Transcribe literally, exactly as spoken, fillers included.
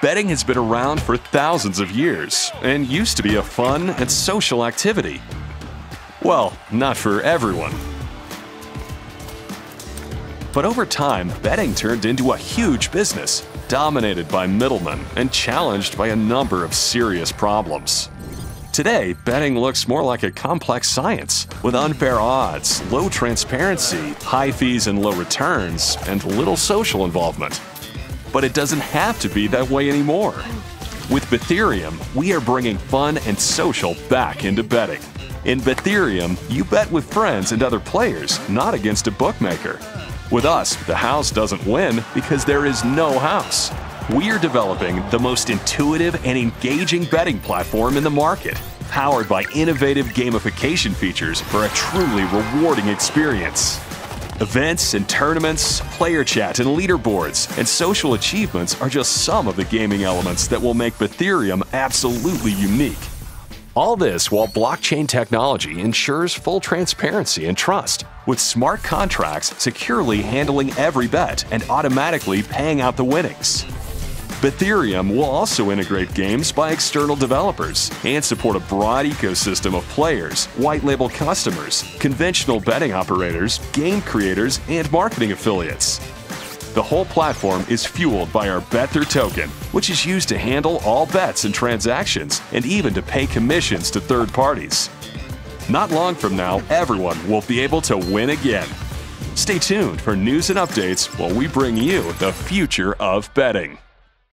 Betting has been around for thousands of years and used to be a fun and social activity. Well, not for everyone. But over time, betting turned into a huge business, dominated by middlemen and challenged by a number of serious problems. Today, betting looks more like a complex science, with unfair odds, low transparency, high fees and low returns, and little social involvement. But it doesn't have to be that way anymore. With Bethereum, we are bringing fun and social back into betting. In Bethereum, you bet with friends and other players, not against a bookmaker. With us, the house doesn't win because there is no house. We are developing the most intuitive and engaging betting platform in the market, powered by innovative gamification features for a truly rewarding experience. Events and tournaments, player chat and leaderboards, and social achievements are just some of the gaming elements that will make Bethereum absolutely unique. All this while blockchain technology ensures full transparency and trust, with smart contracts securely handling every bet and automatically paying out the winnings. Bethereum will also integrate games by external developers and support a broad ecosystem of players, white-label customers, conventional betting operators, game creators, and marketing affiliates. The whole platform is fueled by our Bether token, which is used to handle all bets and transactions, and even to pay commissions to third parties. Not long from now, everyone will be able to win again. Stay tuned for news and updates while we bring you the future of betting.